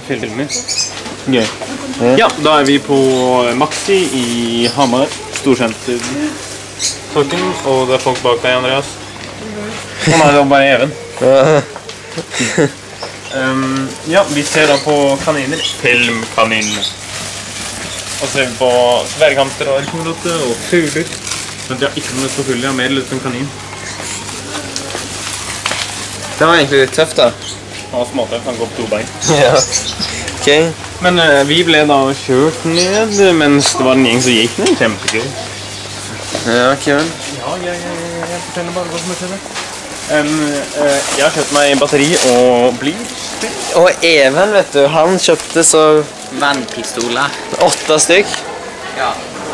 filmer. Gøy. Ja, da vi på Maxi i Hamar. Storsenter. Torken, og det folk bak deg, Andreas. Og nei, det var bare Even. Ja, vi ser da på kaniner. Filmkaninene. Og så ser vi på svergamter og elkomrotte og fugler. Men de har ikke noe på fugler, de har mer litt som kanin. Det var egentlig litt tøft da. Og småtøy kan gå på 2 bein. Ja. Ok. Men vi ble da kjørt ned, mens det var en gjeng som gikk ned. Kjempegøy. Ja, Kevin. Ja, jeg forteller bare hva som skjedde. Jeg har kjøpt meg batteri og bly. Og Even, vet du, han kjøpte så... Vannpistoler. 8 stykk. Ja.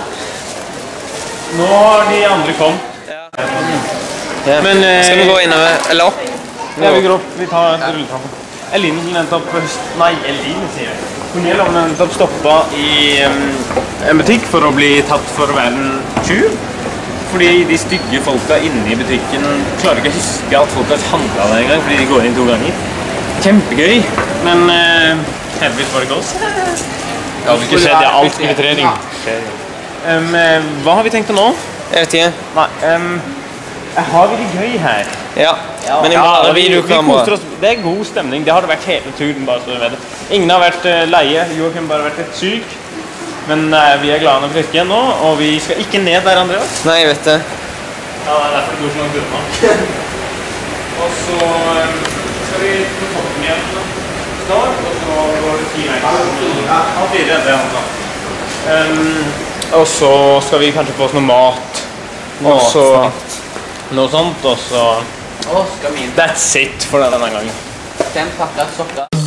Nå har de andre kommet. Ja. Men, skal vi gå innover, eller opp? Ja, vi går opp. Vi tar et rulletrappen. Eline nettopp... Nei, Eline sier det. Hun har nettopp stoppet i en butikk for å bli tatt for å være en tjuv. Fordi de stygge folka inne i butikken klarer ikke å huske at folk har handlet der en gang, fordi de går inn 2 ganger. Kjempegøy, men heldigvis var det godt. Det har ikke skjedd, ja, alt skrittrering. Hva har vi tenkt til nå? Jeg vet ikke. Nei, har vi det gøy her? Ja, men jeg må ha videokamera. Det er god stemning, det har det vært hele turen, bare så du vet det. Ingen har vært leie, Joachim har bare vært litt syk. Men vi er glade for ikke nå, og vi skal ikke ned der, Andreas. Nei, jeg vet det. Ja, det er derfor det går så langt unna. Og så skal vi på toppen igjen snart, og så går det 10 meter. Ja, 4 ender jeg annet. Og så skal vi kanskje få oss noe mat. Og så noe sånt, og så... Å, skal vi inn. That's it for denne gangen. 5 pakker sokker.